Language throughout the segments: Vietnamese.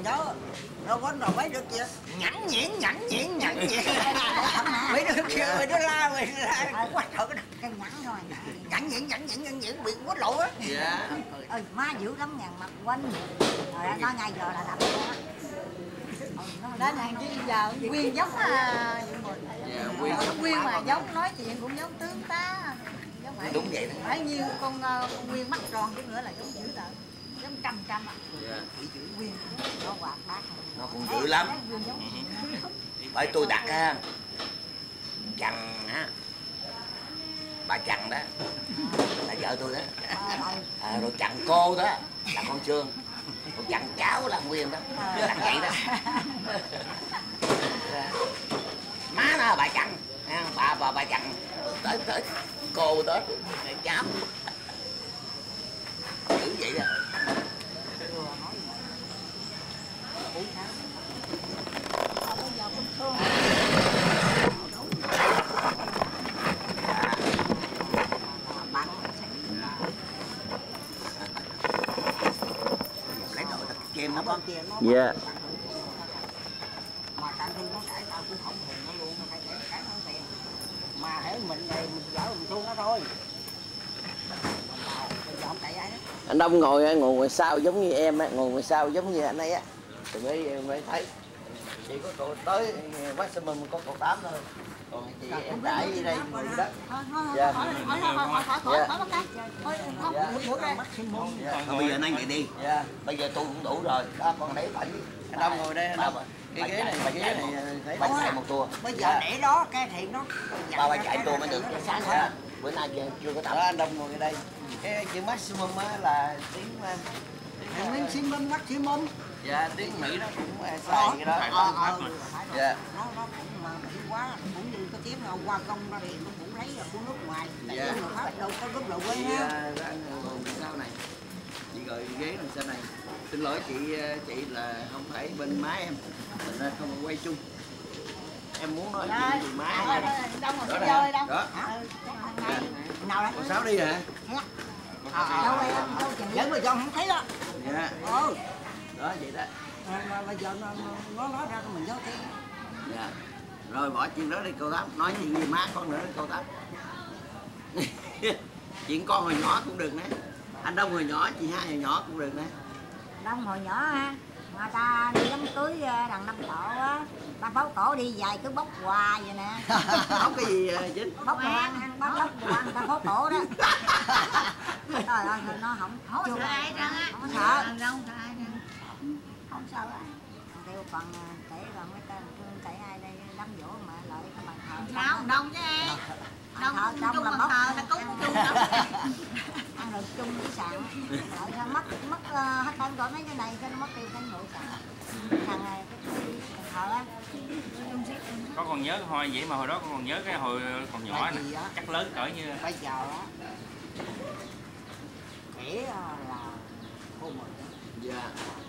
đó đâu có rồi mấy đứa kia nhẵn nhẽn mấy đứa kia mấy đứa la mày ra quá trời cái nhẵn thôi nhẵn nhẽn bị quất lộ á. Dạ. Má dữ lắm nhằn mặt quanh rồi nó ngay giờ là làm đó. Đến hàng chứ giờ Quyên giống Quyên mà giống nói chuyện cũng giống tướng tá, giống phải Đúng vậy đó. phải như con Quyên mắt tròn chút nữa là giống dữ tợn, giống trăm ạ. Dạ. Chữ Quyên nó hoạt bát Nó cũng dữ lắm. Bởi tôi đặt á, Chằn á, bà Chằn đó là vợ tôi đó. Rồi Chằn cô đó là con Trương, rồi Chằn cháu là Nguyên đó, là vậy đó. Má nó là bà Chằn, bà Chằn tới cô tới cháu dữ vậy đó. Lấy đồ thật kem nó con. Dạ. Mà càng khi nó cãi tao cũng không thèm nó luôn, nó phải để cãi nó tiền. Mà hễ mình này mình giỡn mình thua nó thôi. Bây giờ không cãi ai hết. Anh Đông ngồi ngoài sau giống như em á, ngồi ngoài sau giống như anh ấy á, thì mới thấy. Chỉ có cậu tới maximum có cậu 8 thôi, còn chị em đãi ở đây ngồi đó. Dạ. Bây giờ anh vậy đi. Dạ. Bây giờ tôi cũng đủ rồi, đó con lấy phải. Anh Đông ngồi đây, cái ghế này thấy bà chạy một tour. Bây giờ để đó cái thì nó Bà chạy tour mới được. Sáng ra bữa nay chưa có tập. đó. Anh Đông ngồi ở đây. Cái chữ maximum á là tiếng maximum. dạ tiếng Mỹ nó cũng xài cái đó. Dạ. Nó cũng mà bị quá cũng như cái tiếng nào qua công ra thì nó cũng lấy ở của nước ngoài. Tại Dạ. người Pháp đâu có group đầu quê ha. Ra ngồi sau này. Chị gọi ghế đằng sau này. Xin lỗi chị là không phải bên má em, thành ra không quay chung. Em muốn nói chuyện thì má em. Đông Đó rồi nè. chơi đâu. Đó. Nào đây? Con Sáu đi hả? Đâu em đâu chừng Dẫn mà John không thấy đó. Dạ. Ừ. Đó vậy đó. Mà bây giờ nó nói ra cho mình nhớ tiếng. Dạ. Rồi bỏ chuyện đó đi cô Tám, nói chuyện gì má con nữa đi cô Tám. Chuyện con hồi nhỏ cũng được nè. Anh Đông hồi nhỏ, chị Hai hồi nhỏ cũng được nè. Đông hồi nhỏ ha, mà ta đi đám cưới đằng Năm Tổ á, ta pháo cổ đi dài cứ bốc quà vậy nè. Không cái gì chính. Bốc quà ăn, bốc quà ta pháo cổ đó. Trời ơi, nó không sợ ai trơn á. Không sợ. Không sợ ai. Kêu còn kể rồi mấy tên kể ai đây đám dỗ mà lợi cái bàn thờ. Sao Đông chứ em? Đông chung là bàn bốc. thờ là cúng chung đâu. Ăn rồi chung với sạn. Rồi mất hết tên gọi mấy cái này cho nó mất tiêu cái nội sạn. Thằng này cái thờ á. Có còn nhớ hồi vậy mà hồi đó con còn nhớ cái hồi còn nhỏ nè, chắc lớn cỡ như Bây giờ á kể là cô Mười. Dạ.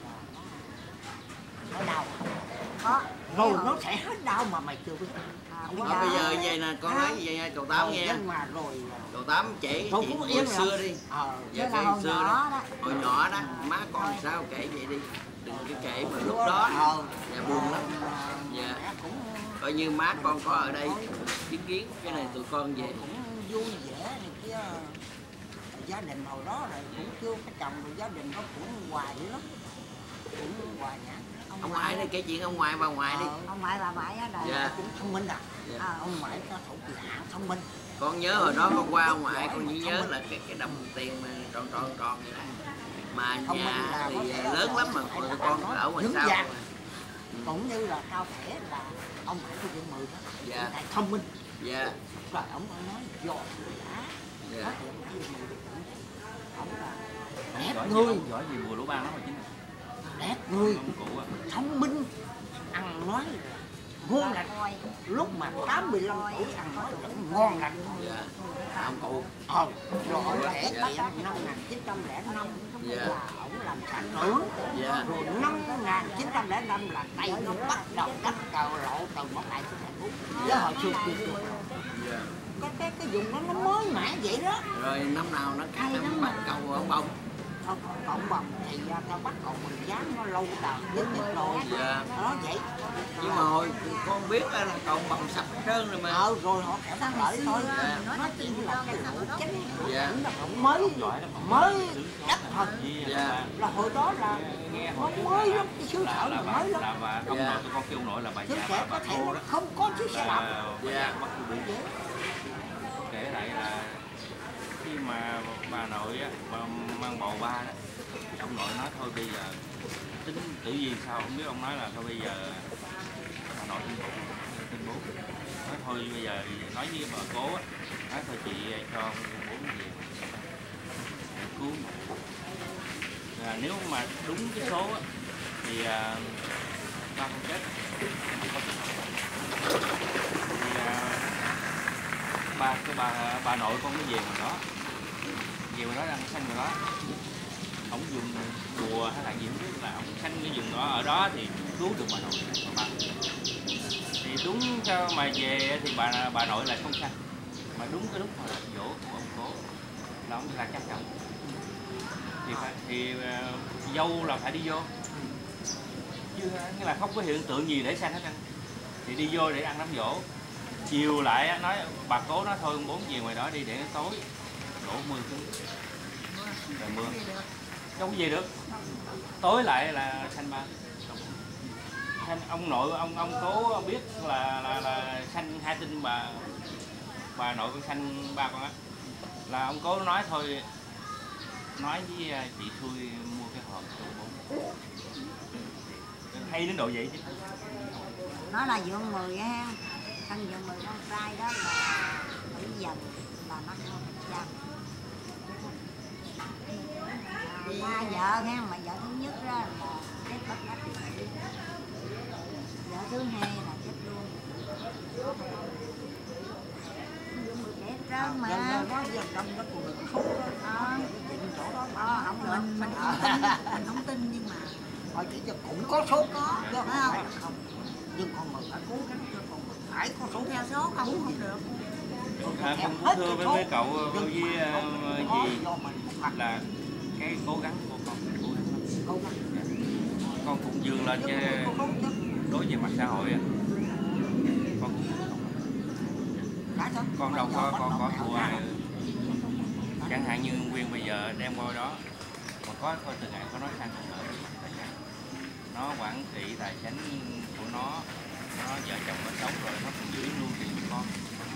Nó đau. Có. Rồi nó sẽ hết đau mà mày chưa biết. Bây giờ vậy nè, con nói vậy nha, cậu Tám nghe. Nhưng mà rồi Cậu Tám kể thôi chuyện cũng hồi yên xưa rồi. đi. Dạ, Kể hồi xưa nhỏ đó. Hồi nhỏ đó, má con sao kể vậy đi. Đừng cái kể mà lúc đó. Dạ buồn lắm. Dạ. Coi như má con có ở đây chứng kiến cái này tụi con về. Cũng vui vẻ này kia. Gia đình hồi đó rồi cũng chưa cái chồng rồi gia đình nó cũng hoài dữ lắm. Cũng hoài nhã. Ông ngoại đây kể chuyện ông ngoại bà ngoại đi. Ông ngoại bà ngoại á đời. Dạ. Cũng thông minh à. Dạ. Ông ngoại cho thủ kỳ hạ thông minh. Con nhớ hồi đó con qua ông ngoại con chỉ nhớ là cái đồng tiền mà tròn vậy đó. Mà nhà thì lớn lắm mà tụi con ở ngoài sau. Cũng như là cao thể là ông ngoại của Quận 10 đó. Dạ. Tại thông minh. Dạ. Rồi ông nói giỏi đã. Dạ. Ông là đẹp người. giỏi gì bùa lỗ ban lắm mà chính. Đẹp người. Ông cụ á. Thông minh. Ăn nói ngon lành. Lúc mà 85 tuổi ăn nói vẫn ngon lành. Dạ. Ông cụ. Rồi ông đẻ năm 1905 là ông làm sản trưởng. Dạ. Rồi năm 1905 là Tây nó bắt đầu cắt cờ lộ từ một ngày xuống thành phố. Với hồi xưa kia. Dạ. Cái vùng đó nó mới mẻ vậy đó. Rồi năm nào nó cắt nó bắt cầu ở bông. cộng bằng thì tao bắt còn mình dán nó lâu tao với cái rồi Dạ. nó vậy. Nhưng mà hồi con biết là cộng bằng sạch trơn rồi mà. Rồi họ kẻ Sao thắng ngày lợi xưa thôi. nói Nó chuyện chỉ là là cái sao lỗ đó. chánh Dạ. mới đắp thôi. Dạ. Là hồi đó là nghe nó hồi trước mới lắm, cái xứ sở là là bà mới lắm. là bà ông Dạ. nội tụi con kêu ông nội là bà Chứ già kẻ bà có thể cô đó không có chiếc xe đạp. là bà Dạ. già bắt cô đi kể lại là khi mà bà nội á bà mang bầu ba đó ông nội nói thôi bây giờ tính tự gì sao không biết, ông nói là thôi bây giờ bà nội tin bố nói thôi bây giờ nói với bà cố á, nói thôi chị cho bố về cứu nếu mà đúng cái số á, thì ba không chết thì bà nội con mới về ngoài đó đang sanh ngoài đó, ông dùng bùa hay là gì không biết, là ông sanh cái vùng đó ở đó thì cứu được bà nội và ba. Thì đúng sao mà về thì bà nội lại không sanh, mà đúng cái lúc mà dỗ của ông cố là ông ra chắc chắn thì dâu là phải đi vô, chứ nghĩa là không có hiện tượng gì để sanh hết trơn, thì đi vô để ăn đám dỗ. Chiều lại nói bà cố nói thôi ông bốn về ngoài đó đi để tối đổ mưa xuống trời mưa đâu có về được, tối lại là sanh ba. Ông nội ông cố biết là sanh hai tinh bà nội con sanh ba con á, là ông cố nói thôi nói với chị Xui mua cái hộp cho bố, hay đến độ vậy chứ. Nó là dượng 10 ha, thân dượng 10 con trai đó là bây giờ là 50%. Ba vợ ha, mà vợ thứ nhất đó là chết bất đắc dĩ, vợ thứ hai là chết luôn. Chết trơn mà. Đó giờ trong đó còn được số đó. Định chỗ đó Không được. Mình không tin nhưng mà họ chỉ cho cũng có số có chứ không phải là không, nhưng con mình phải cố gắng cho con mình phải có số theo số không được. Con cũng thưa với cậu với gì là cái cố gắng của con cố gắng lắm. Con cũng vươn lên đối với mặt xã hội á, con đâu có thua ai. Chẳng hạn như Nguyên bây giờ đem qua đó mà có coi từ ngày có nói sang còn đỡ nó quản trị tài chính của nó vợ chồng nó sống rồi nó cũng giữ luôn tiền của con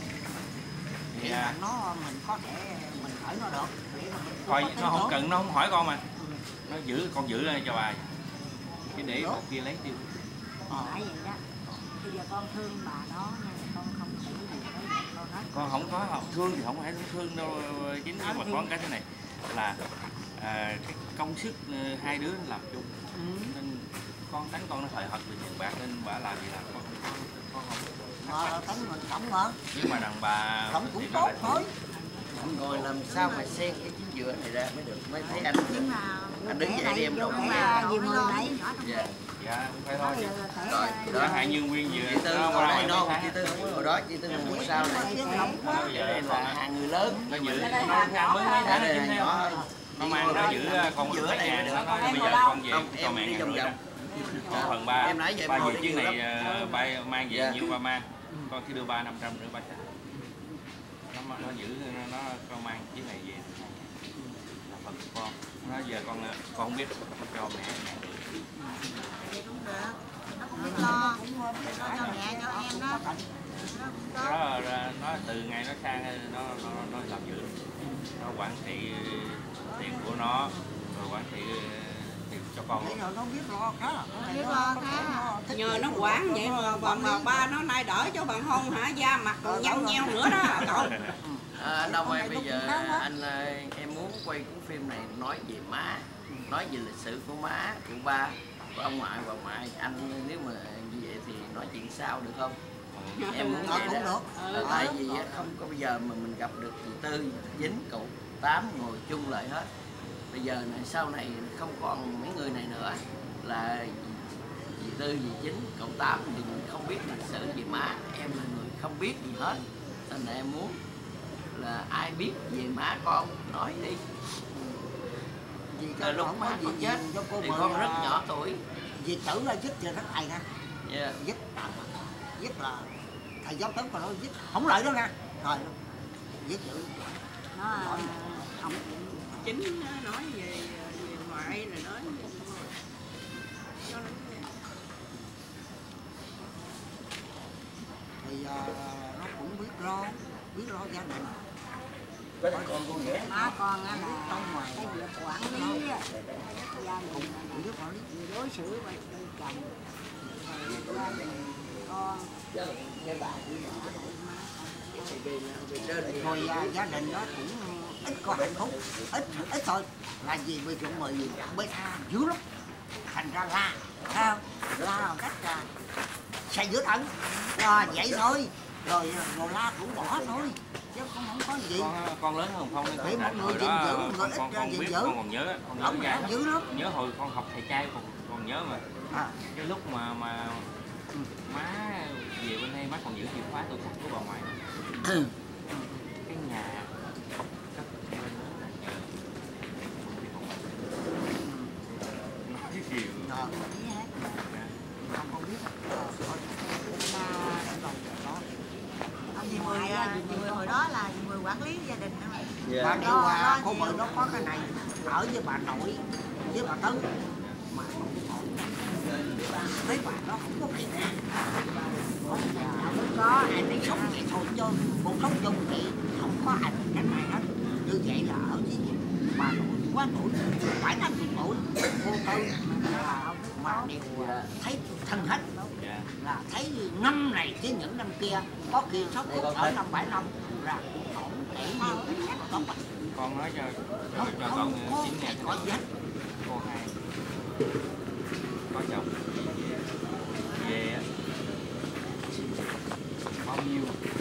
thì nó mình có thể mình hỏi nó được coi nó không cần, nó không hỏi con mà nó giữ, con giữ lên cho bà chứ để một kia lấy tiêu. Phải vậy đó. Bây giờ con thương bà đó nhưng con không hiểu gì tới con hết. Con không có học thương thì không phải thương đâu chính, nhưng mà con cái thế này là cái công sức hai đứa làm chung nên con tánh con nó thời hợt về tiền bạc nên bà làm gì làm con không tánh mình sống mà, nhưng mà đàn bà sống cũng tốt thôi. Ngồi làm sao mà xen cái chính giữa này ra mới được, mới thấy anh Nhưng mà đứng dậy đi em đâu Gì mười nãy. dạ dạ phải thôi chứ. rồi đó Chẳng hạn như Nguyên vừa chị Tư nó ngồi qua đây đây non, mấy chị tháng Tư không có ngồi đó, chị Tư ngồi sau này bây giờ em là hàng người lớn nó giữ nó mới mấy tháng đây chứ là nhỏ nó mang nó giữ con giữa một này ngàn, được nó nói bây giờ con về cho mẹ ngàn rưỡi đó. Còn phần ba em nãy giờ ba ngồi về đây chiếc nhiều này lắm. ba mang về Dạ. nhiêu ba mang, con khi đưa 300-500 nữa ba trả, nó giữ nó con mang chiếc này về là phần của con, nó giờ con không biết cho mẹ ngàn rưỡi. vậy cũng được, nó cũng biết lo cho mẹ cho em đó. Đó nó từ ngày nó sang nó làm dữ, nó quản trị tiền của nó rồi quản trị tiền cho con Bây luôn. giờ nó biết lo khá là Biết lo khá. Nhờ nó quản vậy mà ba nó nay đỡ cho bằng hôn hả, da mặt còn nhăn nheo nữa đó cậu. Đâu ơi, bây giờ anh em muốn quay cuốn phim này nói về má, nói về lịch sử của má, của ba, của ông ngoại và ngoại. Anh nếu mà như vậy thì nói chuyện sau được không? Em muốn vậy cũng đó. được. Tại vì không có bây giờ mà mình gặp được chị Tư, chị Chính, cậu Tám ngồi chung lại hết. Bây giờ này sau này không còn mấy người này nữa, là chị Tư, chị Chính, cậu Tám thì không biết lịch sử về má, em là người không biết gì hết. Nên là em muốn là ai biết về má con nói đi. vì Từ cái lúc không má có con gì chết cho cô thì Mười con rất là- nhỏ tuổi. Vì tử là dứt giờ rất thầy nè, Dạ. dứt là thầy giáo tướng còn nói dứt không lợi đó nha, rồi dứt chữ nó không Chính nó nói về ngoại là nói cho nó thì nó cũng biết lo gia đình. Có thằng con nghĩa. má con á là Trong ngoài cái việc quản lý á, gia đình cũng biết quản lý. người đối xử với đôi chồng rồi gia đình con Cái bà Rồi gia đình đó cũng ít có hạnh phúc, ít thôi, là vì bị chuẩn bị dữ lắm, thành ra la làm cách xây giữa tận, vậy thôi, rồi la cũng bỏ thôi, chứ không có gì. Con lớn hơn Phong Để một người gìn giữ, một người ít ra gìn giữ. con còn nhớ Ông dài dữ lắm. nhớ hồi con học thầy trai còn nhớ mà cái lúc mà má về bên đây má còn giữ chìa khóa tủ sắt của bà ngoại cái nhà cất bên đó nói cái kiểu Không biết. Dì Mười hồi đó là dì Mười quản lý gia đình đó mà. Bà Dạ. điều cô Mười nó có cái này ở với bà nội với bà Tư mà không thấy bà nó không có kịp không có ai để sống vậy thôi chứ cuộc sống chung thì không có ai cái này hết. Như vậy là ở với bà nội quá tuổi phải 50 tuổi cô Tư mà đều thấy thân hết dạ là thấy năm này chứ những năm kia có khi sống cũng ở 5-7 năm là cũng ổn để như có bệnh. con nói cho con Không chính nghe có gì hết. cô hai có chồng về bao nhiêu